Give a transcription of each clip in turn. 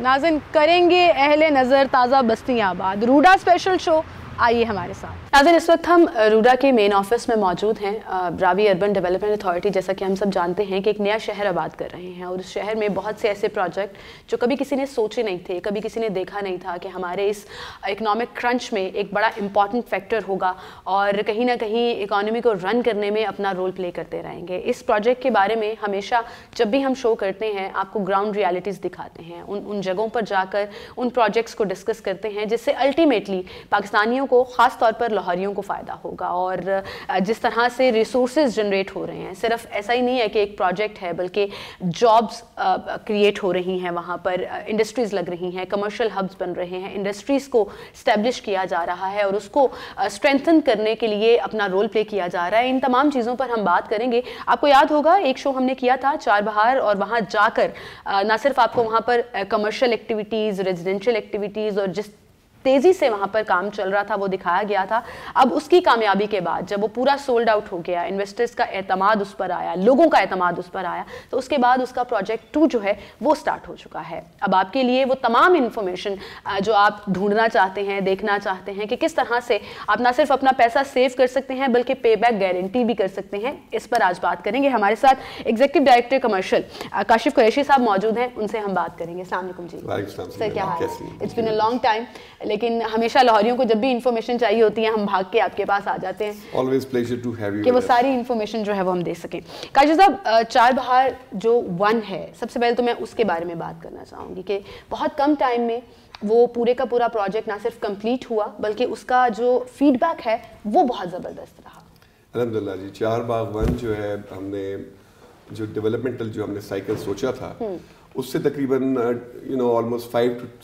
नाज़रीन करेंगे अहले नज़र ताज़ा बस्तियाँ आबाद, रूडा स्पेशल शो, आइए हमारे साथ। नाज़रीन इस वक्त हम रूडा के मेन ऑफिस में मौजूद हैं। रावी अर्बन डेवलपमेंट अथॉरिटी, जैसा कि हम सब जानते हैं, कि एक नया शहर आबाद कर रहे हैं और उस शहर में बहुत से ऐसे प्रोजेक्ट जो कभी किसी ने सोचे नहीं थे, कभी किसी ने देखा नहीं था कि हमारे इस इकोनॉमिक क्रंच में एक बड़ा इंपॉर्टेंट फैक्टर होगा और कहीं ना कहीं इकॉनमी को रन करने में अपना रोल प्ले करते रहेंगे। इस प्रोजेक्ट के बारे में हमेशा जब भी हम शो करते हैं आपको ग्राउंड रियलिटीज़ दिखाते हैं, उन जगहों पर जाकर उन प्रोजेक्ट्स को डिस्कस करते हैं जिससे अल्टीमेटली पाकिस्तानियों को, ख़ास तौर पर लाहौरियों को फ़ायदा होगा। और जिस तरह से रिसोर्सेज जनरेट हो रहे हैं, सिर्फ ऐसा ही नहीं है कि एक प्रोजेक्ट है, बल्कि जॉब्स क्रिएट हो रही हैं, वहाँ पर इंडस्ट्रीज़ लग रही हैं, कमर्शियल हब्स बन रहे हैं, इंडस्ट्रीज़ को स्टैब्लिश किया जा रहा है और उसको स्ट्रेंथन करने के लिए अपना रोल प्ले किया जा रहा है। इन तमाम चीज़ों पर हम बात करेंगे। आपको याद होगा एक शो हमने किया था चार बहार, और वहाँ जाकर ना सिर्फ आपको वहाँ पर कमर्शियल एक्टिविटीज़, रेजिडेंशियल एक्टिविटीज़ और जिस तेज़ी से वहाँ पर काम चल रहा था वो दिखाया गया था। अब उसकी कामयाबी के बाद जब वो पूरा सोल्ड आउट हो गया, इन्वेस्टर्स का एतमाद उस पर आया, लोगों का एतमाद उस पर आया, तो उसके बाद उसका प्रोजेक्ट 2 जो है वो स्टार्ट हो चुका है। अब आपके लिए वो तमाम इन्फॉर्मेशन जो आप ढूंढना चाहते हैं, देखना चाहते हैं कि किस तरह से आप ना सिर्फ अपना पैसा सेव कर सकते हैं बल्कि पे बैक गारंटी भी कर सकते हैं, इस पर आज बात करेंगे। हमारे साथ executive director commercial Kashif Qureshi साहब मौजूद हैं, उनसे हम बात करेंगे। अस्सलाम वालेकुम जी। सर क्या हाल है? It's been a long time, लेकिन हमेशा लाहौरियों को जब भी इन्फॉर्मेशन चाहिए होती है हम भाग के आपके पास आ जाते हैं। Always pleasure to have you कि वो सारी इन्फॉर्मेशन जो है वो हम दे सकें। काशिफ साहब, चार बहार जो 1 है, सबसे पहले तो मैं उसके बारे में बात करना चाहूँगी कि बहुत कम टाइम में वो पूरे का पूरा प्रोजेक्ट ना सिर्फ कंप्लीट हुआ बल्कि उसका जो फीडबैक है वो बहुत ज़बरदस्त रहा। अल्हम्दुलिल्लाह जी, चार बाग 1 जो है, हमने जो डेवलपमेंटल जो हमने साइकिल सोचा था उससे तकरीबन ऑलमोस्ट 5 to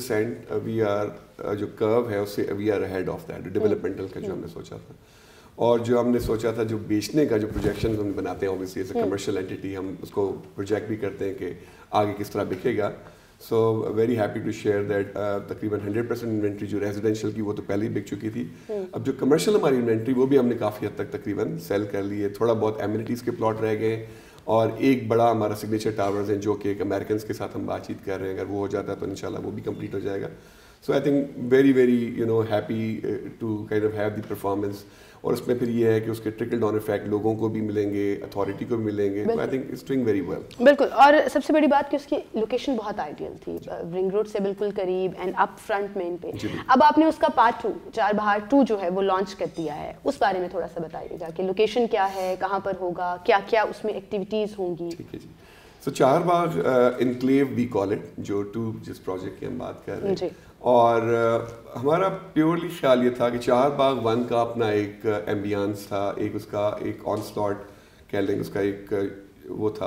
6% वी आर जो कर्व है उससे we are ahead of that developmental का जो हमने सोचा था। और जो हमने सोचा था जो बेचने का जो प्रोजेक्शन हम बनाते हैं, obviously as a commercial entity हम उसको प्रोजेक्ट भी करते हैं कि आगे किस तरह बिकेगा। So very happy to share that तकरीबन 100% इन्वेंट्री जो रेजिडेंशियल की वो तो पहले ही बिक चुकी थी। अब जो कमर्शियल हमारी इन्वेंट्री वो भी हमने काफ़ी हद तक तकरीबन सेल कर ली है। थोड़ा बहुत एमिनिटीज़ के प्लॉट रह गए और एक बड़ा हमारा सिग्नेचर टावर्स है जो कि एक अमेरिकन के साथ हम बातचीत कर रहे हैं, अगर वो हो जाता है तो इंशाल्लाह वो भी कंप्लीट हो जाएगा। So I think very happy to kind of have the performance. और उसमें फिर ये है कि उसके ट्रिकल डाउन इफेक्ट लोगों को भी मिलेंगे, अथॉरिटी को भी मिलेंगे। I think it's doing very well. बिल्कुल, और सबसे बड़ी बात कि उसकी लोकेशन बहुत आइडियल थी, रिंग रोड से बिल्कुल करीब एंड अप फ्रंट मेन पे। अब आपने उसका पार्ट 2 चार बहार 2 जो है वो लॉन्च कर दिया है, उस बारे में थोड़ा सा बताइएगा कि लोकेशन क्या है, कहाँ पर होगा, क्या क्या उसमें एक्टिविटीज़ होंगी। ठीक है जी। So Char Bagh enclave we call it, जो 2 जिस प्रोजेक्ट की हम बात कर रहे हैं, और हमारा प्योरली ख्याल ये था कि चार बाग 1 का अपना एक एम्बियंस था, एक उसका एक ऑन स्लॉट कह लेंगे, उसका एक वो था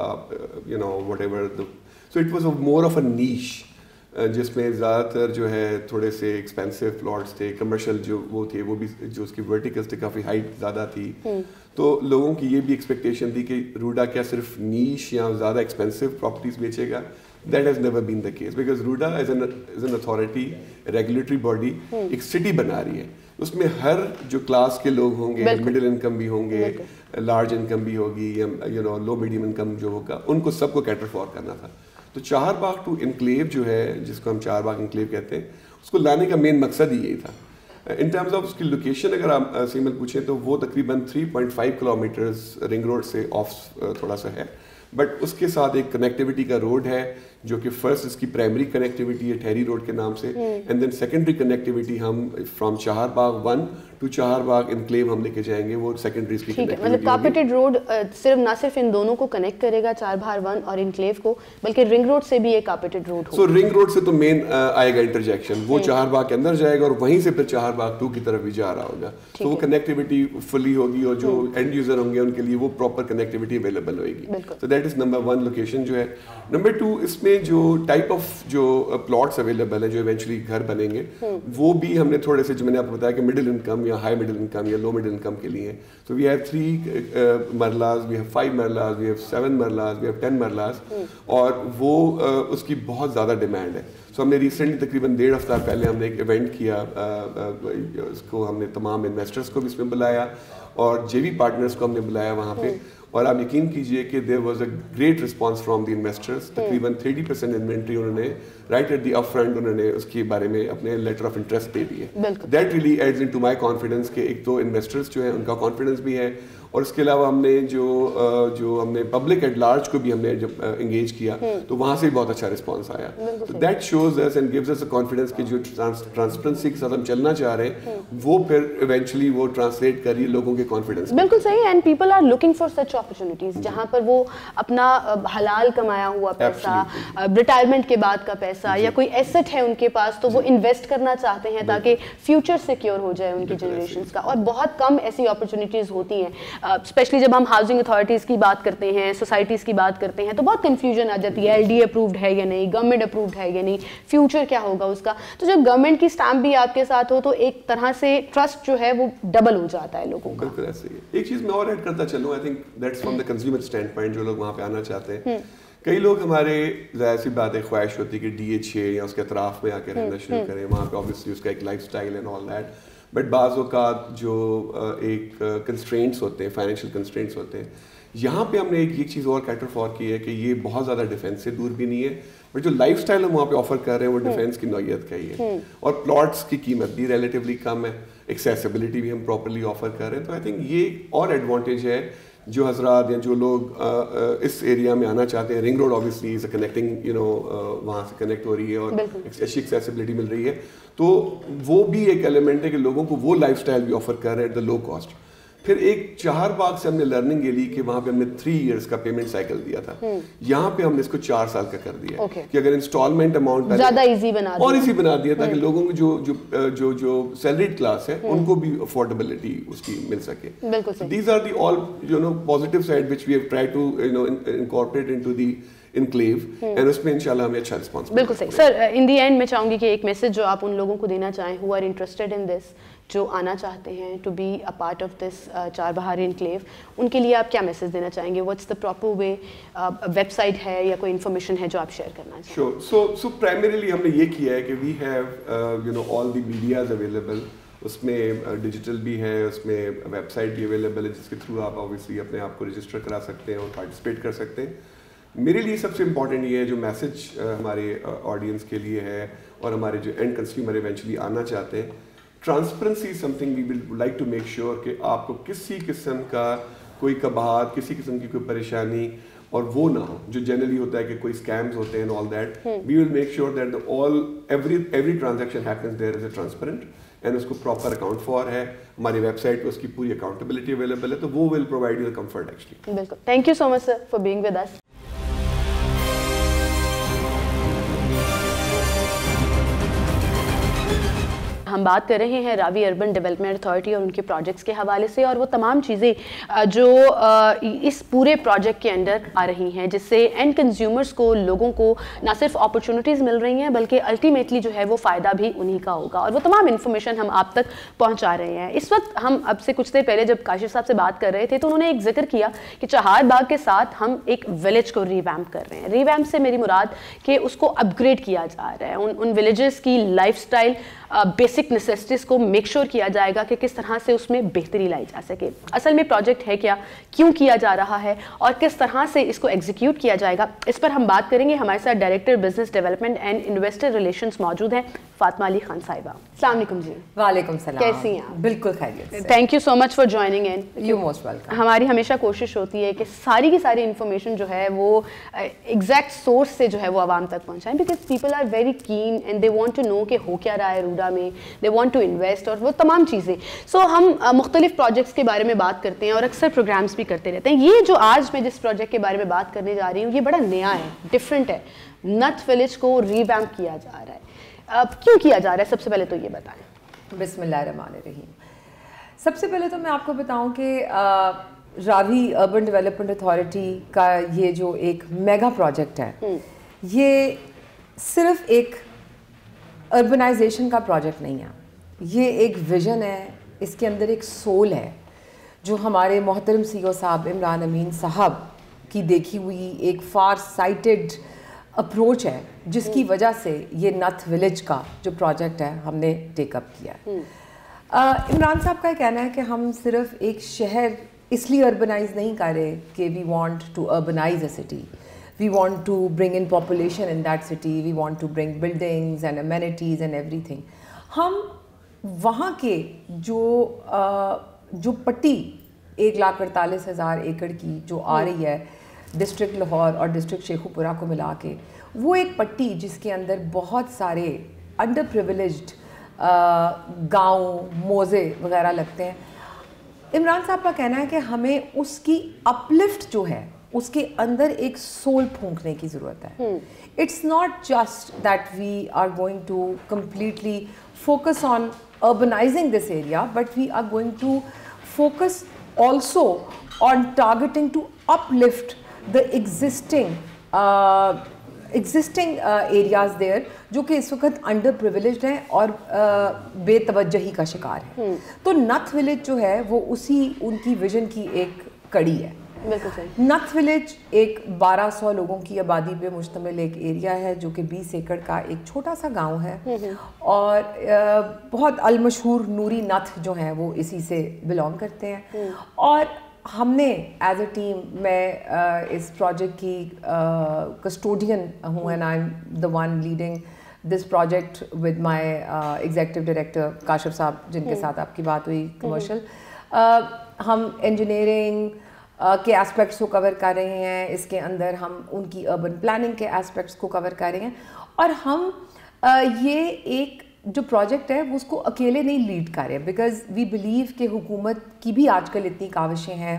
whatever. So it was more of a niche जिसमें ज़्यादातर जो है थोड़े से एक्सपेंसिव प्लॉट्स थे, कमर्शियल जो वो थे वो भी जो उसकी वर्टिकल्स थे काफ़ी हाइट ज़्यादा थी। तो लोगों की ये भी एक्सपेक्टेशन थी कि रूडा क्या सिर्फ नीश या ज़्यादा एक्सपेंसिव प्रॉपर्टीज़ बेचेगा। That has never been the case because Ruda as an authority, regulatory body, एक सिटी बना रही है। उसमें हर जो क्लास के लोग होंगे, मिडिल इनकम भी होंगे, लार्ज इनकम भी होगी, या लो मीडियम इनकम जो होगा, उनको सबको कैटर फॉर करना था। तो चार बाग 2 इनक्लेव जो है, जिसको हम चार बाग इनक्लेव कहते हैं, उसको लाने का मेन मकसद ही यही था। इन टर्म्स ऑफ उसकी लोकेशन अगर आप सिंपल पूछें तो वो तकरीबन 3.5 किलोमीटर्स रिंग रोड से ऑफ थोड़ा सा है, बट उसके साथ एक कनेक्टिविटी का रोड है जो कि फर्स्ट इसकी प्राइमरी कनेक्टिविटी है ठहरी रोड के नाम से, एंड देन सेकेंडरी कनेक्टिविटी हम फ्रॉम चार बाग 1 टू चार बाग इनक्लेव हम लेके जाएंगे, वो सेकेंडरी इसकी कनेक्टिविटी। मतलब कार्पेटेड रोड ना सिर्फ इन दोनों को कनेक्ट करेगा, चार बहार 1 और इनक्लेव को, बल्कि रिंग रोड से भी एक कार्पेटेड रोड होगा। सो रिंग रोड से तो मेन आएगा इंटरजेक्शन, वो चार बाग के अंदर जाएगा और वहीं से फिर चार बाग 2 की तरफ भी जा रहा होगा। तो वो कनेक्टिविटी फुली होगी और जो एंड यूजर होंगे उनके लिए वो प्रॉपर कनेक्टिविटी अवेलेबल होगी। तो दैट इज नंबर 1 लोकेशन जो है। नंबर 2 इसमें जो टाइप ऑफ जो प्लॉट्स अवेलेबल है जो इवेंचुअली घर बनेंगे, वो भी हमने थोड़े से जो मैंने आपको बताया कि मिडिल इनकम या हाई मिडिल इनकम या लो मिडिल इनकम के लिए। So we have 3 marlas, we have 5 marlas, we have 7 marlas, we have 10 marlas, और वो उसकी बहुत ज़्यादा डिमांड है। सो हमने रिसेंटली तकरीबन 1.5 हफ्ता पहले हमने एक इवेंट किया, उसको हमने तमाम इन्वेस्टर्स को भी इसमें बुलाया और जेवी पार्टनर्स को हमने बुलाया वहाँ पे, اور آپ یقین کیجئے کہ there was a great response from the investors. تقریباً 30% انوینٹری انہوں نے right at the up front انہوں نے اس کے بارے میں اپنے لیٹر آف انٹرسٹ دے دیے. That really adds into my confidence کہ ایک تو انویسٹرز جو ہیں ان کا کانفیڈنس بھی ہے, اور اس کے علاوہ ہم نے جو ہم نے پبلک ایٹ لارج کو بھی ہم نے جب انگیج کیا تو وہاں سے بہت اچھا رسپانس آیا. تو that shows us and gives us a confidence کہ جو ٹرانسپیرنسی کے ساتھ ہم چلنا چاہ رہے ہیں وہ پھر ایونچولی وہ ٹرانسلیٹ کر رہی ہے لوگوں کے کانفیڈنس. بالکل صحیح. And people are looking for such opportunities جہاں پر وہ اپنا حلال کمایا ہوا پیسہ, ریٹائرمنٹ کے بعد کا پیسہ یا کوئی ایسٹ ہے ان کے پاس تو وہ انویسٹ کرنا چاہتے ہیں تاکہ فیوچر سیکیور ہو جائے ان کی جنریشنز کا. اور بہت کم ایسی اپرچونیٹیز ہوتی ہیں, اسپیشلی جب ہم ہاؤسنگ اتھارٹیز کی بات کرتے ہیں, سوسائٹیز کی بات کرتے ہیں تو بہت کنفیوژن آ جاتی ہے, LD اپرووڈ ہے یا نہیں, گورنمنٹ اپرووڈ ہے یا نہیں, فیوچر کیا ہوگا اس کا. تو جب گورنمنٹ کی اسٹامپ بھی آپ کے ساتھ ہو تو ایک طرح سے ٹرسٹ جو ہے وہ ڈبل ہو جاتا ہے لوگوں کا. بالکل ایسے ہی. ایک چیز میں اور ایڈ کرتا چلوں, I think that's from the consumer standpoint, جو لوگ وہاں پہ آنا چاہتے ہیں. کئی لوگ ہمارے ظاہر سی بات ہے خواہش ہوتی ہے کہ DH یا اس کے اطراف میں آ کے رہنا شروع کریں, وہاں پہ obviously اس کا ایک lifestyle and all that. But بعض اوقات جو ایک کنسٹرینٹس ہوتے ہیں, فائنینشیل کنسٹرینٹس ہوتے ہیں, یہاں پہ ہم نے ایک چیز اور کیٹر فار کی ہے کہ یہ بہت زیادہ ڈیفینس سے دور بھی نہیں ہے, بٹ جو لائف اسٹائل ہم وہاں پہ آفر کر رہے ہیں وہ ڈیفینس کی نوعیت کا ہی ہے, اور پلاٹس کی قیمت بھی ریلیٹیولی کم ہے, ایکسیسیبلٹی بھی ہم پراپرلی آفر کر رہے ہیں. تو آئی تھنک یہ اور ایڈوانٹیج ہے جو حضرات یا جو لوگ اس ایریا میں آنا چاہتے ہیں. Ring road obviously is a connecting وہاں سے کنیکٹ ہو رہی ہے اور اچھی ایکسیسیبلٹی مل رہی ہے, تو وہ بھی ایک ایلیمنٹ ہے کہ لوگوں کو وہ لائف اسٹائل بھی آفر کر رہے ہیں ایٹ دا لو کاسٹ. پھر ایک چہار باغ سے ہم نے لرننگ یہ لی کہ وہاں پہ ہم نے 3 years کا پیمنٹ سائیکل دیا تھا, یہاں پہ ہم نے اس کو 4 سال کا کر دیا کہ اگر انسٹالمنٹ اماؤنٹ زیادہ ایزی بنا دیا تاکہ لوگوں کو جو سیلریڈ کلاس ہے ان کو بھی افورڈیبلٹی اس کی مل سکے. These are the all positive side which we have try to incorporate into the enclave, اینڈ اس میں انشاءاللہ ہمیں اچھا رسپانس. بالکل صحیح. سر ان دی اینڈ میں چاہوں گی کہ ایک میسج جو آپ ان لوگوں کو دینا چاہیں ہو آر انٹرسٹیڈ ان دس, جو آنا چاہتے ہیں to be a part of this Char Bahar enclave, ان کے لیے آپ کیا میسج دینا چاہیں گے؟ What's the proper way, website ہے یا کوئی انفارمیشن ہے جو آپ شیئر کرنا چاہیں؟ شیور. سو پرائمریلی ہم نے یہ کیا ہے کہ we have all the medias available, اس میں ڈیجیٹل بھی ہے, اس میں ویب سائٹ بھی اویلیبل ہے جس کے تھرو آپ اوبیسلی اپنے آپ کو رجسٹر کرا سکتے ہیں اور پارٹیسپیٹ کر سکتے ہیں. میرے لیے سب سے امپورٹنٹ یہ ہے جو میسج ہمارے آڈینس کے لیے ہے اور ہمارے جو اینڈ کنزیومر ایونچولی آنا چاہتے ہیں, transparency is something we will like to make sure کہ آپ کو کسی قسم کا کوئی کباہت, کسی قسم کی کوئی پریشانی اور وہ نہ ہو جو جنرلی ہوتا ہے کہ کوئی اسکیمز ہوتے ہیں all that. We will make sure that every transaction happens there is a transparent and اس کو پراپر اکاؤنٹ فار ہے. ہماری ویب سائٹ پہ اس کی پوری اکاؤنٹیبلٹی اویلیبل ہے, تو وہ will provide you the comfort actually. بالکل. Thank you so much sir for being with us. ہم بات کر رہے ہیں راوی اربن ڈیولپمنٹ اتھارٹی اور ان کے پروجیکٹس کے حوالے سے, اور وہ تمام چیزیں جو اس پورے پروجیکٹ کے انڈر آ رہی ہیں جس سے اینڈ کنزیومرز کو, لوگوں کو نہ صرف اپرچونیٹیز مل رہی ہیں بلکہ الٹیمیٹلی جو ہے وہ فائدہ بھی انہی کا ہوگا, اور وہ تمام انفارمیشن ہم آپ تک پہنچا رہے ہیں. اس وقت ہم اب سے کچھ دیر پہلے جب کاشف صاحب سے بات کر رہے تھے تو انہوں نے ایک ذکر کیا کہ چہار باغ کے ساتھ ہم ایک ولیج کو ریویمپ کر رہے ہیں. ریویمپ سے میری مراد کہ اس کو اپ گریڈ کیا جا رہا ہے, ان ولیجز کی لائف اسٹائل بیسک نیسیسٹیز کو میک شور کیا جائے گا کہ کس طرح سے اس میں بہتری لائی جا سکے. اصل میں پروجیکٹ ہے کیا, کیوں کیا جا رہا ہے اور کس طرح سے اس کو ایگزیکیوٹ کیا جائے گا, اس پر ہم بات کریں گے. ہمارے ساتھ director business development and investor relations موجود ہیں فاطمہ علی خان صاحبہ. السلام علیکم جی. وعلیکم السلام. کیسی ہیں آپ؟ بالکل خیریت سے. Thank you so much for joining in. You most welcome. ہماری ہمیشہ کوشش ہوتی ہے کہ ساری کی ساری انفارمیشن جو ہے وہ ایگزیکٹ سورس سے جو ہے وہ عوام تک پہنچائیں, because people are very keen and they want to know کہ ہو کیا رہا ہے روڈا میں, دے وانٹ ٹو انویسٹ اور وہ تمام چیزیں. سو ہم مختلف پروجیکٹس کے بارے میں بات کرتے ہیں اور اکثر پروگرامس بھی کرتے رہتے ہیں. یہ جو آج میں جس پروجیکٹ کے بارے میں بات کرنے جا رہی ہوں یہ بڑا نیا ہے, ڈفرینٹ ہے. نتھ ولیج کو ریویمپ کیا جا رہا ہے, کیوں کیا جا رہا ہے؟ سب سے پہلے تو یہ بتائیں. بسم اللہ الرحمن الرحیم. سب سے پہلے تو میں آپ کو بتاؤں کہ راوی اربن ڈیولپمنٹ اتھارٹی کا یہ جو ایک میگا پروجیکٹ ہے, یہ صرف ایک اربنائزیشن کا پروجیکٹ نہیں ہے, یہ ایک ویژن ہے, اس کے اندر ایک سول ہے جو ہمارے محترم CEO صاحب عمران امین صاحب کی دیکھی ہوئی ایک فار سائٹڈ اپروچ ہے, جس کی وجہ سے یہ نتھ ولیج کا جو پروجیکٹ ہے ہم نے ٹیک اپ کیا ہے. عمران صاحب کا کہنا ہے کہ ہم صرف ایک شہر اس لیے اربنائز نہیں کر رہے کہ we want to urbanize a city, we want to bring in population in that city, we want to bring buildings and amenities and everything. ہم وہاں کے جو پٹی 1,48,000 ایکڑ کی جو آ رہی ہے ڈسٹرکٹ لاہور اور ڈسٹرکٹ شیخوپورہ کو ملا کے, وہ ایک پٹی جس کے اندر بہت سارے انڈر پریویلیجڈ گاؤں موزے وغیرہ لگتے ہیں. عمران صاحب کا کہنا ہے کہ ہمیں اس کی اپلفٹ جو ہے اس کے اندر ایک سول پھونکنے کی ضرورت ہے. It's not just that we are going to completely focus on urbanizing this area, but we are going to focus also on targeting to uplift the existing areas there جو کہ اس وقت انڈر پریویلیجڈ ہیں اور بے توجہی کا شکار ہیں. تو نتھ ولیج جو ہے وہ اسی ان کی ویژن کی ایک کڑی ہے. نتھ ولیج ایک 1200 لوگوں کی آبادی پہ مشتمل ایک ایریا ہے جو کہ 20 ایکڑ کا ایک چھوٹا سا گاؤں ہے, اور بہت المشہور نوری نتھ جو ہیں وہ اسی سے بلانگ کرتے ہیں. اور ہم نے ایز اے ٹیم, میں اس پروجیکٹ کی کسٹوڈین ہوں and I am the one leading this project with my executive director Kashif صاحب, جن کے ساتھ آپ کی بات ہوئی کمرشل. ہم انجینئرنگ کے ایسپیکٹس کو کور کر رہے ہیں, اس کے اندر ہم ان کی اربن پلاننگ کے ایسپیکٹس کو کور کر رہے ہیں, اور ہم یہ ایک جو پروجیکٹ ہے وہ اس کو اکیلے نہیں لیڈ کر رہے, بیکاز وی بلیو کہ حکومت کی بھی آج کل اتنی کاوشیں ہیں.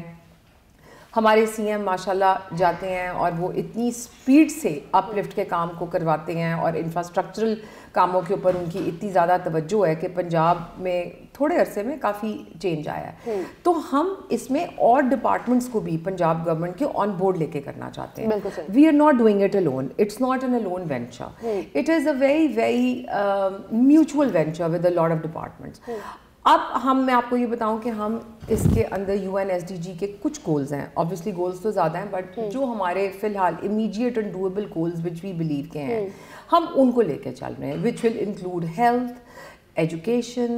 ہمارے سی ایم ماشاء اللہ جاتے ہیں اور وہ اتنی اسپیڈ سے اپ لفٹ کے کام کو کرواتے ہیں, اور انفراسٹرکچرل کاموں کے اوپر ان کی اتنی زیادہ توجہ ہے کہ پنجاب میں تھوڑے عرصے میں کافی چینج آیا ہے. تو ہم اس میں اور ڈپارٹمنٹس کو بھی پنجاب گورنمنٹ کے آن بورڈ لے کے کرنا چاہتے ہیں. We are not doing it alone, it's not an alone venture, it is a very very mutual venture with a lot of departments. اب میں آپ کو یہ بتاؤں کہ ہم اس کے اندر UNSDG کے کچھ گولز ہیں, obviously گولز تو زیادہ ہیں, بٹ جو ہمارے فی الحال immediate and doable goals which we believe کے ہیں, ہم ان کو لے کے چل رہے ہیں, which will include health, education.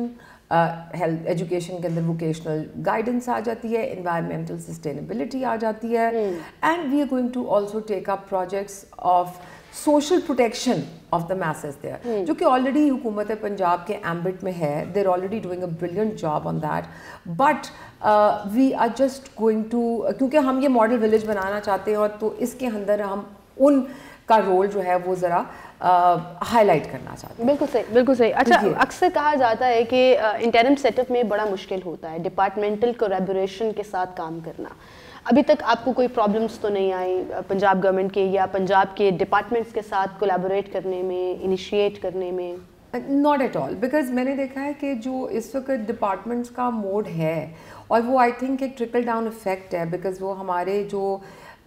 Education کے اندر ووکیشنل گائیڈنس آ جاتی ہے, انوائرمنٹل سسٹینیبلٹی آ جاتی ہے, and we are going to also take up projects of social protection of the masses there, جو کہ آلریڈی حکومت پنجاب کے ایمبٹ میں ہے. They are already doing a brilliant job on that, but we are just going to, کیونکہ ہم یہ model village بنانا چاہتے ہیں, اور تو اس کے اندر ہم ان کا رول جو ہے وہ ذرا ہائی لائٹ کرنا چاہتے ہیں. بالکل صحیح, بالکل صحیح. اچھا, اکثر کہا جاتا ہے کہ انٹرم سیٹ اپ میں بڑا مشکل ہوتا ہے ڈپارٹمنٹل کولیبوریشن کے ساتھ کام کرنا. ابھی تک آپ کو کوئی پرابلمس تو نہیں آئی پنجاب گورنمنٹ کے یا پنجاب کے ڈپارٹمنٹس کے ساتھ کولیبوریٹ کرنے میں, انیشیٹ کرنے میں؟ ناٹ ایٹ آل, بیکاز میں نے دیکھا ہے کہ جو اس وقت ڈپارٹمنٹس کا موڈ ہے, اور وہ آئی تھنک ایک ٹرکل ڈاؤن افیکٹ ہے, بیکاز وہ ہمارے جو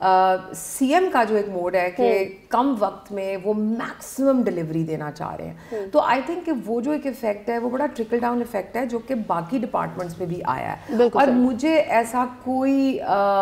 سی ایم کا جو ایک موڈ ہے کہ کم وقت میں وہ میکسیمم ڈلیوری دینا چاہ رہے ہیں. تو آئی تھنک کہ وہ جو ایک افیکٹ ہے وہ بڑا ٹرکل ڈاؤن افیکٹ ہے جو کہ باقی ڈپارٹمنٹس میں بھی آیا ہے, اور مجھے ایسا کوئی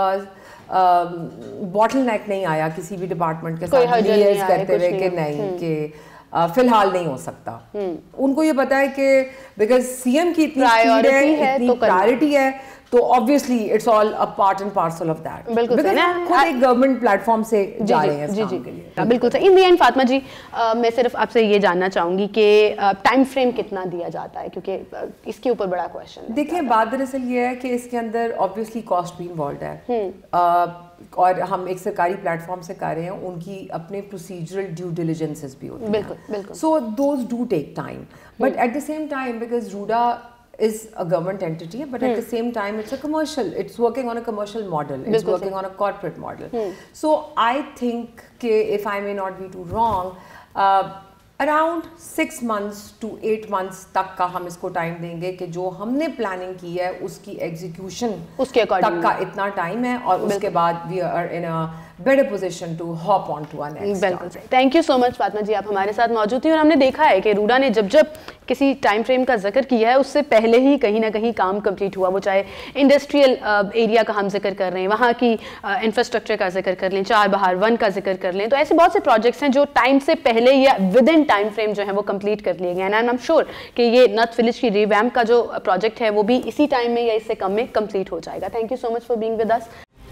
باٹل نیک نہیں آیا کسی بھی ڈپارٹمنٹ کے ساتھ لیئرز کرتے ہوئے کہ نہیں, کہ فی الحال نہیں ہو سکتا. ان کو یہ پتا ہے کہ بیکاز سی ایم کی اتنی پرائرٹی ہے, تو obviously it's all a part and parcel of that. بالکل صحیح, خود ایک گورنمنٹ پلیٹ فارم سے جا رہے ہیں اس کام کے لیے. بالکل صحیح. ان دی اینڈ فاطمہ جی, میں صرف آپ سے یہ جاننا چاہوں گی کہ ٹائم فریم کتنا دیا جاتا ہے, کیونکہ اس کے اوپر بڑا کویشچن ہے. دیکھیں, بات دراصل یہ ہے کہ اس کے اندر obviously کاسٹ بھی انوالوڈ ہے, اور ہم ایک سرکاری پلیٹ فارم سے کر رہے ہیں, ان کی اپنے پروسیجرل ڈیو ڈیلیجنسز بھی ہوتی ہیں. بالکل بالکل. So those do take time, but at the same time because RUDA is a government entity, but at the same time it's a commercial, it's working on a commercial model, it's working on a corporate model. So I think ke, if I may not be too wrong, around 6 months to 8 months تک کا ہم اس کو time دیں گے کہ جو ہم نے پلاننگ کی ہے اس کی ایگزیکیوشن تک کا اتنا ٹائم ہے, اور اس کے بعد we are in a better position to hop on to our next. बिल्कुल सही. Thank you so much Fatima जी, आप हमारे साथ मौजूद थी और हमने देखा है कि रूडा ने जब जब किसी टाइम फ्रेम का जिक्र किया है उससे पहले ही कहीं ना कहीं काम कंप्लीट हुआ, वो चाहे इंडस्ट्रियल एरिया का हम जिक्र कर रहे हैं, वहाँ की इंफ्रास्ट्रक्चर का जिक्र कर लें, चार बहार 1 का जिक्र कर लें, तो ऐसे बहुत से प्रोजेक्ट्स हैं जो टाइम से पहले या विद इन टाइम फ्रेम जो है वो कंप्लीट कर लिए गए हैं. एंड आई एम श्योर कि ये नॉर्थ विलेज की रिवैम्प का जो प्रोजेक्ट है वो भी इसी टाइम में या इससे कम में कंप्लीट हो जाएगा. Thank you so much for being with us.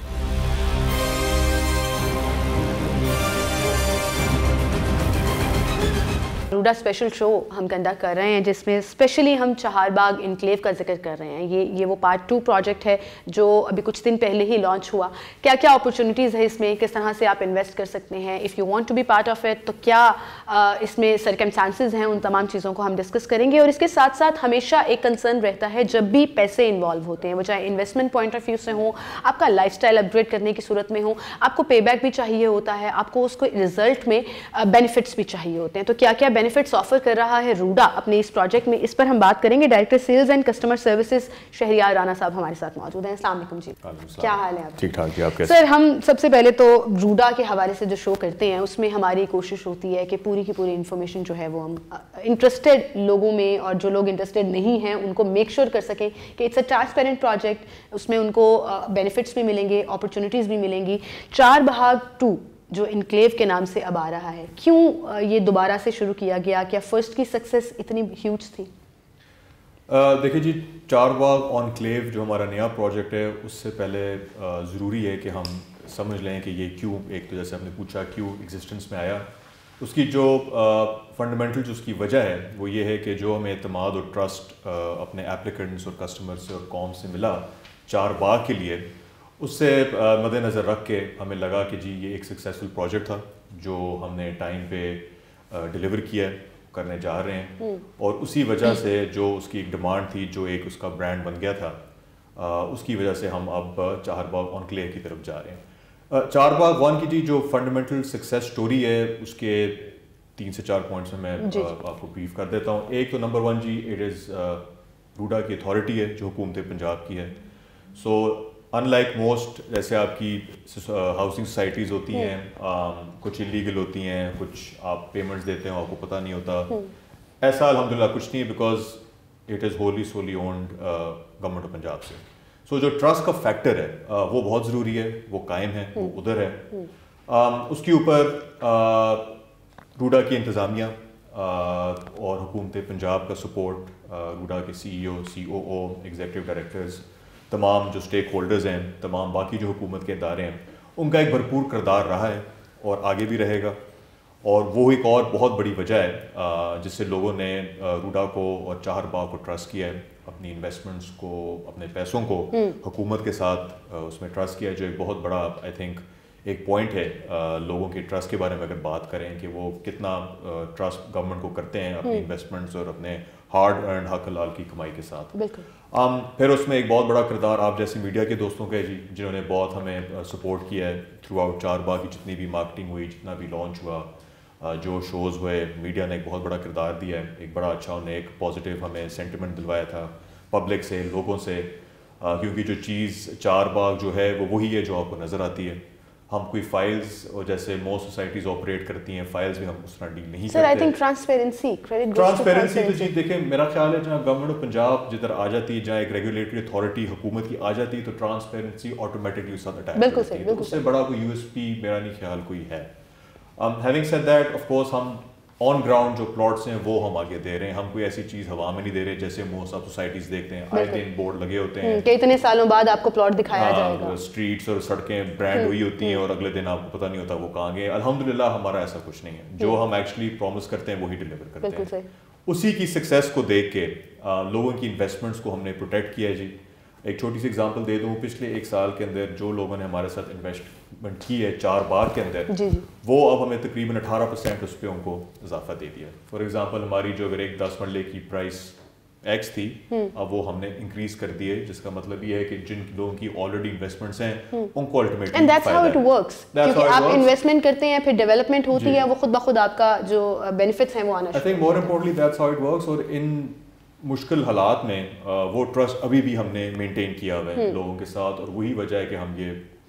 RUDA special show हम कंडक्ट कर रहे हैं जिसमें स्पेशली हम चहारबाग इनक्लेव का जिक्र कर रहे हैं. ये वो पार्ट 2 प्रोजेक्ट है जो अभी कुछ दिन पहले ही लॉन्च हुआ. क्या क्या अपॉर्चुनिटीज़ है इसमें, किस तरह से आप इन्वेस्ट कर सकते हैं, if you want to be part of it, तो क्या इसमें सर्कमस्टांसेस हैं, उन तमाम चीज़ों को हम डिस्कस करेंगे. और इसके साथ साथ हमेशा एक कंसर्न रहता है जब भी पैसे इन्वॉल्व होते हैं, वो चाहे इन्वेस्टमेंट पॉइंट ऑफ व्यू से हो, आपका लाइफस्टाइल अपग्रेड करने की सूरत में हो, आपको पे बैक भी चाहिए होता है, आपको उसको रिजल्ट में बेनिफिट्स भी चाहिए होते हैं. तो क्या क्या बेनिफिट्स ऑफर कर रहा है रूडा अपने इस प्रोजेक्ट में, इस पर हम बात करेंगे. Director sales and customer services Shahryar Rana साहब हमारे साथ मौजूद हैं. अस्सलाम वालेकुम जी, क्या हाल है आप? ठीक ठाक जी, आप कैसे? सर, हम सबसे पहले तो रूडा के हवाले से जो शो करते हैं उसमें हमारी कोशिश होती है कि पूरी की पूरी इन्फॉर्मेशन जो है वो हम इंटरेस्टेड लोगों में और जो लोग इंटरेस्टेड नहीं हैं उनको मेक श्योर कर सकें कि इट्स अ ट्रांसपेरेंट प्रोजेक्ट, उसमें उनको बेनिफिट्स भी मिलेंगे, अपॉर्चुनिटीज़ भी मिलेंगी. चार बहार 2 जो इनक्लेव के नाम से अब आ रहा है, क्यों ये दोबारा से शुरू किया गया? क्या फर्स्ट की सक्सेस इतनी ह्यूज थी? देखिए जी, चारबाग ऑनक्लेव जो हमारा नया प्रोजेक्ट है उससे पहले ज़रूरी है कि हम समझ लें कि ये क्यों, एक तो जैसे आपने पूछा क्यों एग्जिस्टेंस में आया, उसकी जो फंडामेंटल जो उसकी वजह है वो ये है कि जो हमें एतमाद और ट्रस्ट अपने एप्लीकेंट्स और कस्टमर से और कॉम से मिला चारबाग के लिए, उससे मद्देनज़र रख के हमें लगा कि जी ये एक सक्सेसफुल प्रोजेक्ट था जो हमने टाइम पे डिलीवर किया है, करने जा रहे हैं. और उसी वजह से जो उसकी एक डिमांड थी, जो एक उसका ब्रांड बन गया था, उसकी वजह से हम अब चारबाग ऑनक्लेव की तरफ जा रहे हैं. चारबाग 1 की जी जो फंडामेंटल सक्सेस स्टोरी है उसके 3 से 4 पॉइंट्स में मैं आपको ब्रीफ कर देता हूँ. एक तो नंबर 1 जी, इट इज़ रूडा की अथॉरिटी है जो हुकूमत पंजाब की है. सो अनलाइक मोस्ट, जैसे आपकी हाउसिंग सोसाइटीज़ होती हैं, कुछ इलीगल होती हैं, कुछ आप पेमेंट्स देते हैं आपको पता नहीं होता, ऐसा अल्हम्दुलिल्लाह कुछ नहीं है, because it is wholly solely owned government of Punjab से. सो जो ट्रस्ट का फैक्टर है वो बहुत ज़रूरी है, वो कायम है, वो उधर है. उसके ऊपर रूडा की इंतज़ामिया और हुकूमत पंजाब का सपोर्ट, रूडा के CEO, COO, एग्जीक्यूटिव डायरेक्टर्स, तमाम जो स्टेक होल्डर्स हैं, तमाम बाकी जो हुकूमत के इदारे हैं, उनका एक भरपूर किरदार रहा है और आगे भी रहेगा. और वो एक और बहुत बड़ी वजह है जिससे लोगों ने रूडा को और चारबाग को ट्रस्ट किया है, अपनी इन्वेस्टमेंट्स को, अपने पैसों को हुकूमत के साथ उसमें ट्रस्ट किया है, जो एक बहुत बड़ा आई थिंक एक पॉइंट है लोगों के ट्रस्ट के बारे में अगर बात करें कि वो कितना ट्रस्ट गवर्नमेंट को करते हैं अपनी इन्वेस्टमेंट्स और अपने हार्ड अर्न हक हलाल की कमाई के साथ. फिर उसमें एक बहुत बड़ा किरदार आप जैसे मीडिया के दोस्तों का है जी, जिन्होंने बहुत हमें सपोर्ट किया है थ्रू आउट चारबाग की जितनी भी मार्केटिंग हुई, जितना भी लॉन्च हुआ, जो शोज़ हुए, मीडिया ने एक बहुत बड़ा किरदार दिया है. एक बड़ा अच्छा उन्हें एक पॉजिटिव हमें सेंटिमेंट दिलवाया था पब्लिक से, लोगों से, क्योंकि जो चीज़ चारबाग जो है वो वही है जो आपको नज़र आती है. हम कोई फाइल्स, और जैसे मोस्ट सोसाइटीज ऑपरेट करती हैं, फाइल्स भी हम उस तरह डील नहीं करते. आई थिंक ट्रांसपेरेंसी तो जी देखें, मेरा ख्याल है जहाँ गवर्नमेंट ऑफ पंजाब जिधर आ जाती है, जहाँ एक रेगुलेटरी अथॉरिटी हुकूमत की आ जाती है, तो ट्रांसपेरेंसी ऑटोमेटिकली उसके साथ अटैच होती है. उससे बड़ा कोई USP मेरा नहीं ख्याल कोई है. Having said that, of course हम ऑन ग्राउंड जो प्लॉट्स हैं वो हम आगे दे रहे हैं. हम कोई ऐसी चीज़ हवा में नहीं दे रहे जैसे मोस्ट ऑफ सोसाइटीज देखते हैं, आए दिन बोर्ड लगे होते हैं कि इतने सालों बाद आपको प्लॉट दिखाया जाएगा, स्ट्रीट्स और सड़कें ब्रांड हुई होती हैं और अगले दिन आपको पता नहीं होता वो कहाँ गए. अल्हम्दुलिल्लाह हमारा ऐसा कुछ नहीं है. जो हम एक्चुअली प्रॉमिस करते हैं वही डिलीवर करते हैं. उसी की सक्सेस को देख के लोगों की इन्वेस्टमेंट्स को हमने प्रोटेक्ट किया है जी. एक छोटी सी एग्जांपल दे दूँ, पिछले 1 साल के अंदर जो लोगों ने हमारे साथ इन्वेस्टमेंट की है चारबाग के अंदर, वो अब हमें तकरीबन 18% उस पर उनको इजाफा दे दिया. फॉर एग्जांपल हमारी जो अगर एक 10 मरले की प्राइस X थी, अब वो हमने इंक्रीज कर दी है, जिसका मतलब ये है कि जिन लोगों की ऑलरेडी इन्वेस्टमेंट्स हैं उनको ultimately and that's how it works, क्योंकि आप इन्वेस्टमेंट करते हैं, फिर डेवलपमेंट होती है, वो खुद ब खुद आपका जो बेनिफिट्स हैं वो आना. I think more importantly that's how it works. और इन मुश्किल हालात में वो ट्रस्ट अभी भी हमने मेंटेन किया हुआ है लोगों के साथ, और वही वजह है कि हम ये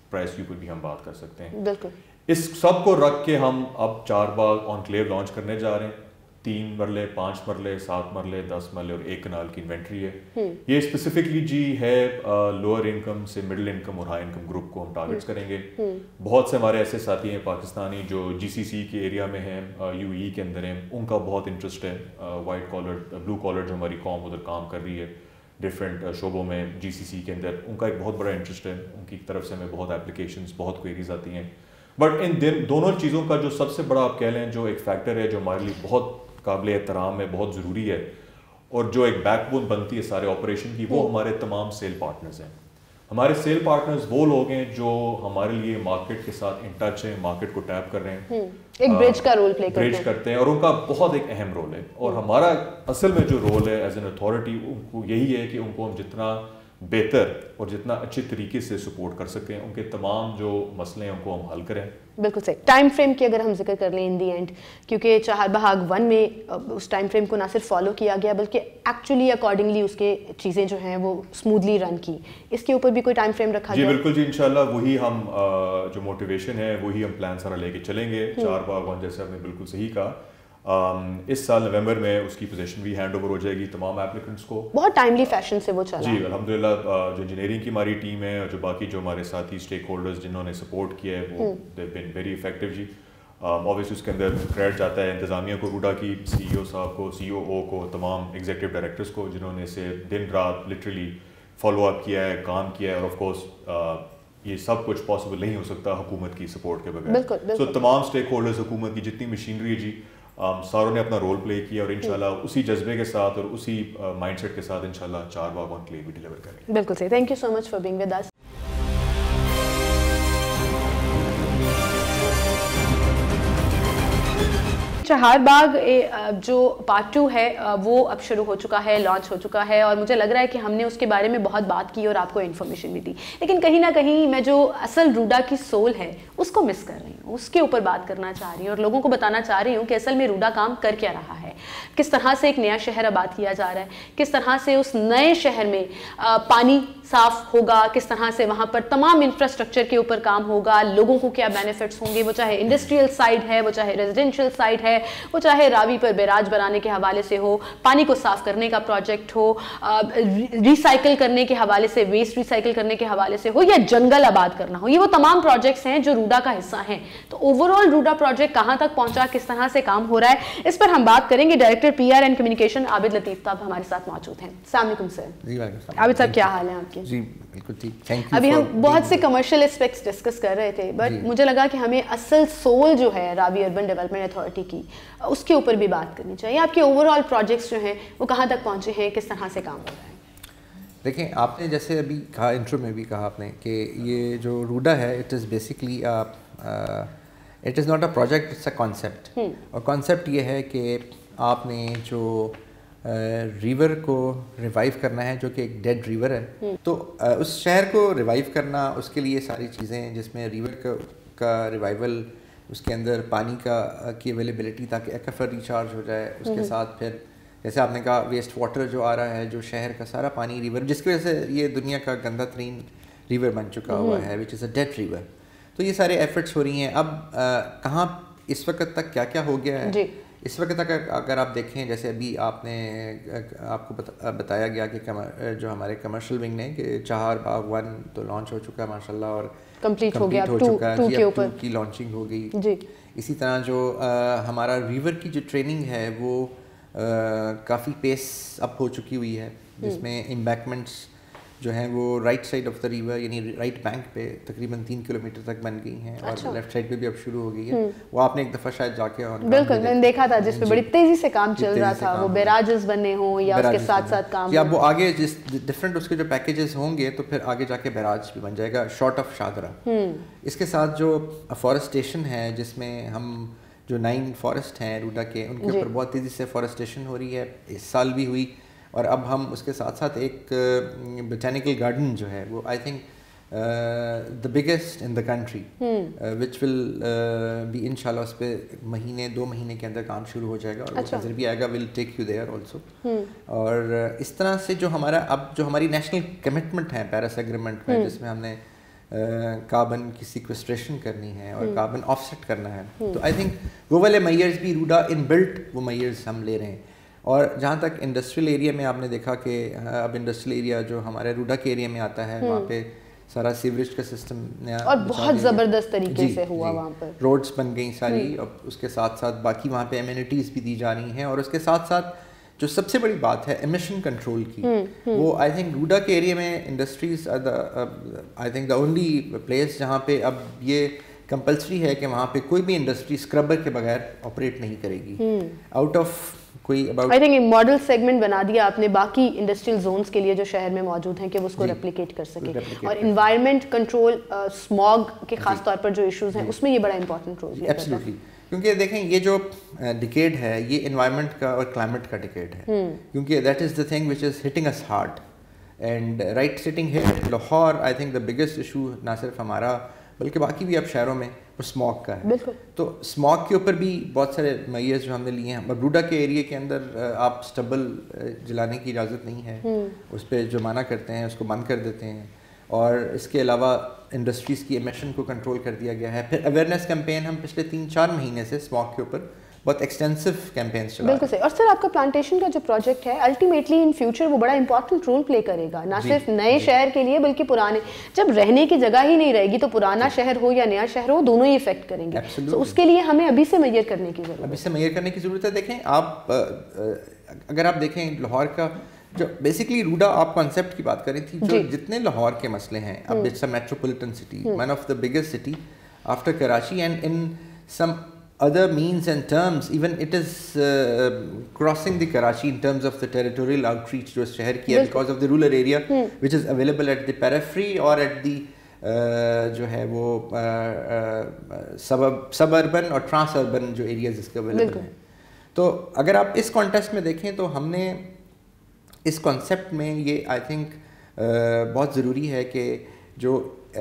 پرائس کے اوپر بھی ہم بات کر سکتے ہیں. بالکل. اس سب کو رکھ کے ہم اب 4 باغ آنکلیو لانچ کرنے جا رہے ہیں. 3 مرلے 5 مرلے 7 مرلے 10 مرلے اور 1 کنال کی انوینٹری ہے. یہ اسپیسیفکلی جی ہے لوور انکم سے مڈل انکم اور ہائی انکم گروپ کو ہم ٹارگیٹس کریں گے. بہت سے ہمارے ایسے ساتھی ہیں پاکستانی جو جی سی سی کے ایریا میں ہیں, یو ای کے اندر ہیں, ان کا بہت انٹرسٹ ہے. وائٹ کالر بلو کالر جو ہماری قوم ادھر کام کر رہی ہے ڈفرینٹ شعبوں میں جی سی سی کے اندر, ان کا ایک بہت بڑا انٹرسٹ ہے. ان کی طرف سے ہمیں بہت اپلیکیشنز بہت کوئریز آتی ہیں. بٹ ان دونوں چیزوں کا جو سب سے بڑا آپ کہہ لیں جو ایک فیکٹر ہے جو ہمارے لیے بہت قابل احترام ہے, بہت ضروری ہے, اور جو ایک بیک بون بنتی ہے سارے آپریشن کی, وہ ہمارے تمام سیل پارٹنرز ہیں. ہمارے سیل پارٹنرز وہ لوگ ہیں جو ہمارے لیے مارکیٹ کے ساتھ ان ٹچ ہیں, مارکیٹ کو ٹیپ کر رہے ہیں, ایک برج کا رول پلے کرتے ہیں, اور ان کا بہت ایک اہم رول ہے. اور ہمارا اصل میں جو رول ہے ایز این اتھارٹی ان کو یہی ہے کہ ان کو ہم جتنا بہتر اور جتنا اچھے طریقے سے سپورٹ کر سکیں, ان کے تمام جو مسئلے ہیں ان کو ہم حل کریں. بالکل صحیح. ٹائم فریم کی اگر ہم ذکر کر لیں ان دی اینڈ, کیونکہ چہار بہاگ 1 میں اس ٹائم فریم کو نہ صرف فالو کیا گیا بلکہ ایکچولی اکارڈنگلی اس کے چیزیں جو ہیں وہ اسموتھلی رن کی, اس کے اوپر بھی کوئی ٹائم فریم رکھا گیا؟ جی بالکل جی, انشاءاللہ وہی ہم جو موٹیویشن ہے وہی ہم پلان سارا لے کے چلیں گے. 4 باغ 1 جیسے آپ نے بالکل صحیح کہا, اس سال نومبر میں اس کی پوزیشن بھی ہینڈ اوور ہو جائے گی تمام ایپلیکنٹس کو. بہت ٹائملی فیشن سے وہ چلا. جی الحمدللہ, جو انجینئرنگ کی ہماری ٹیم ہے اور جو باقی جو ہمارے ساتھی اسٹیک ہولڈرز جنہوں نے سپورٹ کیا ہے وہ دے بین ویری افیکٹو جی. اوبیسلی اس کے اندر کریڈٹ جاتا ہے انتظامیہ کو, روڈا کی سی ای او صاحب کو, سی او او کو, تمام ایگزیکٹو ڈائریکٹرز کو جنہوں نے اسے دن رات لٹرلی فالو اپ کیا ہے, کام کیا ہے. اور آف کورس یہ سب کچھ پاسبل نہیں ہو سکتا حکومت کی سپورٹ کے بغیر. سو تمام اسٹیک ہولڈرز, حکومت کی جتنی مشینری ہے جی, ساروں نے اپنا رول پلے کیا, اور انشاءاللہ اسی جذبے کے ساتھ اور اسی مائنڈ سیٹ کے ساتھ انشاءاللہ 4 باغ آن کلے بھی ڈیلیور کریں گے. بالکل صحیح. Thank you so much for being with us. Chahar Bagh جو پارٹ 2 ہے وہ اب شروع ہو چکا ہے, لانچ ہو چکا ہے, اور مجھے لگ رہا ہے کہ ہم نے اس کے بارے میں بہت بات کی اور آپ کو انفارمیشن بھی دی, لیکن کہیں نہ کہیں میں جو اصل روڈا کی سول ہے اس کو مس کر رہی ہوں, اس کے اوپر بات کرنا چاہ رہی ہوں اور لوگوں کو بتانا چاہ رہی ہوں کہ اصل میں روڈا کام کر کیا رہا ہے, کس طرح سے ایک نیا شہر آباد کیا جا رہا ہے, کس طرح سے اس نئے شہر میں پانی صاف ہوگا, کس طرح سے وہاں پر تمام انفراسٹرکچر کے اوپر کام ہوگا, لوگوں کو کیا بینیفٹس ہوں گے, وہ چاہے انڈسٹریل سائڈ ہے, وہ چاہے ریزیڈینشیل سائڈ ہے, وہ چاہے راوی پر بیراج بنانے کے حوالے سے ہو, پانی کو صاف کرنے کا پروجیکٹ ہو, ریسائیکل کرنے کے حوالے سے, ویسٹ ریسائیکل کرنے کے حوالے سے ہو, یا جنگل آباد کرنا ہو. یہ وہ تمام پروجیکٹس ہیں جو روڈا کا حصہ ہیں. تو اوور آل روڈا پروجیکٹ کہاں تک پہنچا, کس طرح سے کام ہو رہا ہے, اس پر ہم بات کریں گے. Director P R and communication Abid Latif صاحب ہمارے ساتھ موجود ہیں. السلام علیکم سر. جی وعلیکم السلام. عابد صاحب کیا حال ہے آپ کے؟ جی بالکل ٹھیک, تھینک یو. ابھی ہم بہت سے کمرشل اسپیکٹس ڈسکس کر رہے تھے, بٹ مجھے لگا کہ ہمیں اصل سول جو ہے راوی اربن ڈیولپمنٹ اتھارٹی کی, اس کے اوپر بھی بات کرنی چاہیے. آپ کے اوور آل پروجیکٹس جو ہیں وہ کہاں تک پہنچے ہیں, کس طرح سے کام ہو رہا ہے؟ دیکھیں, آپ نے جیسے ابھی کہا, انٹرو میں بھی کہا آپ نے کہ یہ جو روڈا ہے it is basically it is not a project, it's a concept. اور کانسیپٹ یہ ہے کہ آپ نے جو ریور کو ریوائیو کرنا ہے جو کہ ایک ڈیڈ ریور ہے, تو اس شہر کو ریوائیو کرنا, اس کے لیے ساری چیزیں جس میں ریور کا ریوائیول, اس کے اندر پانی کی اویلیبلٹی تاکہ ایکویفر ریچارج ہو جائے, اس کے ساتھ پھر جیسے آپ نے کہا ویسٹ واٹر جو آ رہا ہے, جو شہر کا سارا پانی ریور, جس کی وجہ سے یہ دنیا کا گندہ ترین ریور بن چکا ہوا ہے, وچ از اے ڈیڈ ریور. تو یہ سارے ایفرٹس ہو رہی ہیں. اب کہاں اس وقت تک کیا کیا ہو گیا ہے, اس وقت تک اگر آپ دیکھیں, جیسے ابھی آپ کو بتایا گیا کہ جو ہمارے کمرشل ونگ نے کہ 4 باغ 1 تو لانچ ہو چکا ہے ماشاء اللہ, اور کمپلیٹ ہو چکا ہے, 2 کی لانچنگ ہو گئی. اسی طرح جو ہمارا ریور کی جو ٹریننگ ہے وہ کافی پیس اپ ہو چکی ہوئی ہے, جس میں امبیکمنٹس جو ہیں وہ right side of the river یعنی رائٹ بینک پہ تقریباً 3 کلومیٹر تک بن گئی ہیں, اور لیفٹ سائڈ پہ بھی اب شروع ہو گئی ہے. وہ آپ نے ایک دفعہ شاید جا کے بالکل میں نے دیکھا تھا, جس پہ بڑی تیزی سے کام چل رہا تھا, وہ بیراجز بننے ہوں یا اس کے ساتھ ساتھ کام, یا وہ آگے جس ڈفرینٹ اس کے جو پیکیجز ہوں گے تو پھر آگے جا کے بیراج بھی بن جائے گا شارٹ آف شاہدرہ. اس کے ساتھ جو فارسٹیشن ہے, جس میں ہم جو 9 فارسٹ ہیں روڈا کے, ان کے اوپر بہت تیزی سے فارسٹیشن ہو رہی ہے, اس سال بھی ہوئی. اور اب ہم اس کے ساتھ ساتھ ایک بوٹینیکل گارڈن جو ہے وہ I think the biggest in the country, which will be انشاءاللہ اس پہ 2 مہینے کے اندر کام شروع ہو جائے گا, اور نظر بھی آئے گا, will take you there also. اور اس طرح سے جو ہماری نیشنل کمٹمنٹ ہے پیرس ایگریمنٹ میں, جس میں ہم نے کاربن کی سیکوسٹریشن کرنی ہے اور کاربن آف سیٹ کرنا ہے. تو آئی تھنک وہ والے میئرز بھی روڈا ان بلٹ وہ میئرز ہم لے رہے ہیں. اور جہاں تک انڈسٹریل ایریا میں آپ نے دیکھا کہ اب انڈسٹریل ایریا جو ہمارے روڈا کے ایریا میں آتا ہے وہاں پہ سارا سیوریج کا سسٹم نیا اور بہت زبردست طریقے سے ہوا وہاں پر, روڈز بن گئی ساری, اور اس کے ساتھ ساتھ باقی وہاں پہ ایمینٹیز بھی دی جا رہی ہیں. اور اس کے ساتھ ساتھ جو سب سے بڑی بات ہے ایمیشن کنٹرول کی, وہ آئی تھنک روڈا کے ایریا میں industries I think the only place جہاں پہ اب یہ کمپلسری ہے کہ وہاں پہ کوئی بھی انڈسٹری اسکربر کے بغیر آپریٹ نہیں کرے گی. آؤٹ آف کوئی آئی تھنک ماڈل سیگمنٹ بنا دیا آپ نے باقی انڈسٹریل زونز کے لیے جو شہر میں موجود ہیں کہ وہ اس کو ریپلیکیٹ کر سکیں. اور انوائرمنٹ کنٹرول, اسموگ کے خاص طور پر جو ایشوز ہیں اس میں یہ بڑا امپورٹنٹ رول ہے. ایبسلیٹلی, کیونکہ دیکھیں یہ جو ڈیکیڈ ہے یہ انوائرمنٹ کا اور کلائمیٹ کا ڈیکیڈ ہے, کیونکہ that is the thing which is hitting us hard. And right sitting hit Lahore, I think the biggest issue نہ صرف ہمارا بلکہ باقی بھی اب شہروں میں وہ اسموگ کا ہے. تو اسموگ کے اوپر بھی بہت سارے میئرز جو ہم نے لیے ہیں. بروڈا کے ایریا کے اندر آپ اسٹبل جلانے کی اجازت نہیں ہے, اس پہ جو منع کرتے ہیں اس کو بند کر دیتے ہیں. اور اس کے علاوہ انڈسٹریز کی ایمیشن کو کنٹرول کر دیا گیا ہے. پھر اویئرنیس کیمپین ہم پچھلے 3-4 مہینے سے اسموگ کے اوپر بہت ایکسٹینسو کیمپینز چلا. بالکل صحیح. اور سر آپ کا پلانٹیشن کا جو پروجیکٹ ہے الٹیمیٹلی ان فیوچر وہ بڑا امپورٹنٹ رول پلے کرے گا, نہ صرف نئے شہر کے لیے بلکہ پرانے. جب رہنے کی جگہ ہی نہیں رہے گی تو پرانا شہر ہو یا نیا شہر ہو دونوں ہی افیکٹ کریں گے. تو اس کے لیے ہمیں ابھی سے میئر کرنے کی ضرورت ہے. دیکھیں آپ اگر آپ دیکھیں لاہور کا جو بیسکلی روڈا آپ کانسیپٹ کی بات کریں تھی, جو جتنے لاہور کے مسئلے ہیں, اب it's a metropolitan city, one of the biggest city after Karachi, and in some other means and terms even it is crossing the Karachi in terms of the territorial outreach جو شہر کی ہے, because of the rural area which is available at the periphery or at the جو ہے وہ suburban اور trans urban جو areas اس کے available ہیں. تو اگر آپ اس کانٹیکسٹ میں دیکھیں تو ہم نے اس کانسیپٹ میں یہ آئی تھنک بہت ضروری ہے کہ جو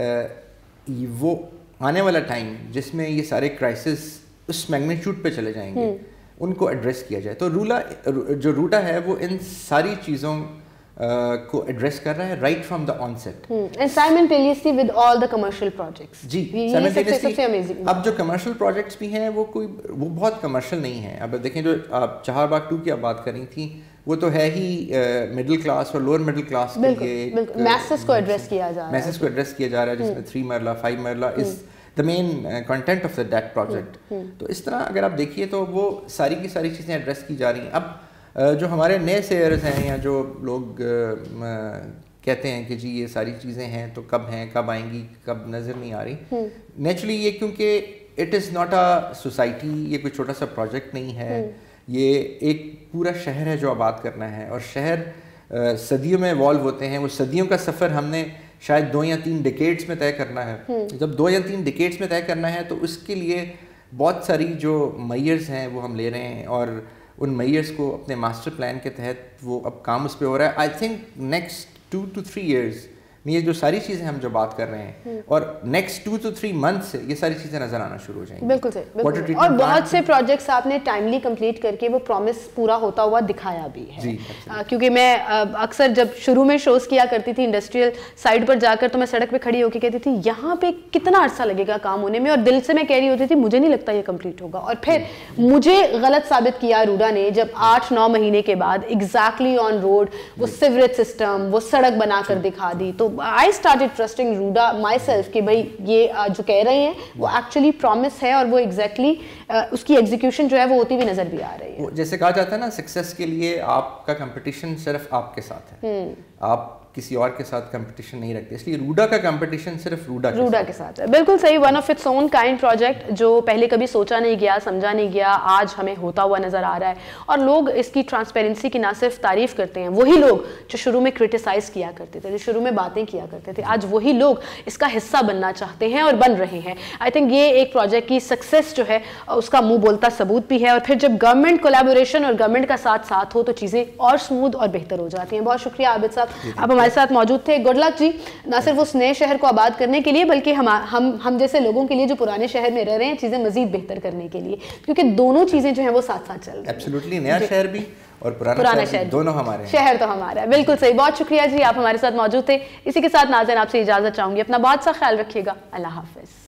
وہ آنے والا ٹائم جس میں یہ سارے کرائسس اس میگنیچیوڈ پہ چلے جائیں گے ان کو ایڈریس کیا جائے. تو روڈا ہے وہ ان ساری چیزوں کو ایڈریس کر رہا ہے right from the onset, and simultaneously with all the commercial projects. جی سائملٹینیسلی اب جو کمرشل پروجیکٹس بھی ہیں وہ بہت کمرشل نہیں ہیں. اب دیکھیں جو آپ چہار باغ 2 کی آپ بات کری تھی وہ تو ہے ہی مڈل کلاس اور لوور مڈل کلاس کے لیے میسز کو ایڈریس کیا جا رہا ہے, جس میں 3 مرلہ 5 مرلہ از the main content of that project. تو اس طرح اگر آپ دیکھیے تو وہ ساری کی ساری چیزیں ایڈریس کی جا رہی ہیں. اب جو ہمارے نئے سیئرز ہیں یا جو لوگ کہتے ہیں کہ جی یہ ساری چیزیں ہیں تو کب ہیں, کب آئیں گی, کب نظر نہیں آ رہی, نیچرلی یہ کیونکہ it is not a society, یہ کوئی چھوٹا سا پروجیکٹ نہیں ہے, یہ ایک پورا شہر ہے جو آباد کرنا ہے. اور شہر صدیوں میں ایوالو ہوتے ہیں, وہ صدیوں کا سفر ہم نے شاید 2 یا 3 ڈیکیڈز میں طے کرنا ہے. جب 2 یا 3 ڈیکیڈز میں طے کرنا ہے تو اس کے لیے بہت ساری جو میئرز ہیں وہ ہم لے رہے ہیں, اور ان میئرز کو اپنے ماسٹر پلان کے تحت وہ اب کام اس پہ ہو رہا ہے. I think next 2 to 3 years میں یہ جو ساری چیزیں ہم جو بات کر رہے ہیں اور نیکسٹ 2 to 3 months سے یہ ساری چیزیں نظر آنا شروع ہو جائیں گی. بالکل صحیح. اور بہت سے پروجیکٹس آپ نے ٹائملی کمپلیٹ کر کے وہ پرومس پورا ہوتا ہوا دکھایا بھی ہے. کیونکہ میں اکثر جب شروع میں شوز کیا کرتی تھی انڈسٹریل سائڈ پر جا کر تو میں سڑک پہ کھڑی ہو کے کہتی تھی یہاں پہ کتنا عرصہ لگے گا کام ہونے میں, اور دل سے میں کہہ رہی ہوتی تھی مجھے نہیں لگتا یہ کمپلیٹ ہوگا. اور پھر مجھے غلط ثابت کیا روڈا نے جب 8-9 مہینے کے بعد ایگزیکٹلی آن روڈ وہ سیوریج سسٹم وہ سڑک بنا کر دکھا دی. تو I started trusting RUDA myself کہ بھائی یہ جو کہہ رہے ہیں وہ ایکچولی پرومس ہے اور وہ ایگزیکٹلی اس کی ایگزیکیوشن جو ہے وہ ہوتی ہوئی نظر بھی آ رہی ہے. جیسے کہا جاتا ہے نا سکسیس کے لیے آپ کا کمپٹیشن صرف آپ کے ساتھ ہے, آپ کسی اور کے ساتھ کمپٹیشن نہیں رکھتے, اس لیے روڈا کا کمپٹیشن صرف روڈا کے ساتھ ہے. بالکل صحیح. One of its own kind project جو پہلے کبھی سوچا نہیں گیا, سمجھا نہیں گیا, آج ہمیں ہوتا ہوا نظر آ رہا ہے. اور لوگ اس کی ٹرانسپیرنسی کی نہ صرف تعریف کرتے ہیں, وہی لوگ جو شروع میں کرٹیسائز کیا کرتے تھے, جو شروع میں باتیں کیا کرتے تھے, آج وہی لوگ اس کا حصہ بننا چاہتے ہیں اور بن رہے ہیں. آئی تھنک یہ ایک پروجیکٹ کی سکسیس جو ہے اس کا منہ بولتا ثبوت بھی ہے. اور پھر جب گورنمنٹ کولیبوریشن اور گورنمنٹ کا ساتھ ہو تو چیزیں اور اسموتھ اور بہتر ہو جاتی ہیں. بہت شکریہ عابد صاحب, آپ ہمارے हमारे साथ मौजूद थे। गुड लक जी, ना सिर्फ उस नए शहर को आबाद करने के लिए बल्कि हम जैसे लोगों के लिए जो पुराने शहर में रह रहे हैं चीज़ें मज़ीद बेहतर करने के लिए, क्योंकि दोनों चीज़ें जो हैं वो साथ साथ चल रही हैं। एब्सोल्युटली, नया शहर भी और पुराना शहर दोनों हमारे हैं। शहर तो हमारा है, बिल्कुल सही। बहुत शुक्रिया जी, आप हमारे साथ मौजूद थे। इसी के साथ नाज़रीन आपसे इजाज़त चाहूँगी, अपना बहुत सा ख्याल रखिएगा। अल्लाह हाफ़िज़।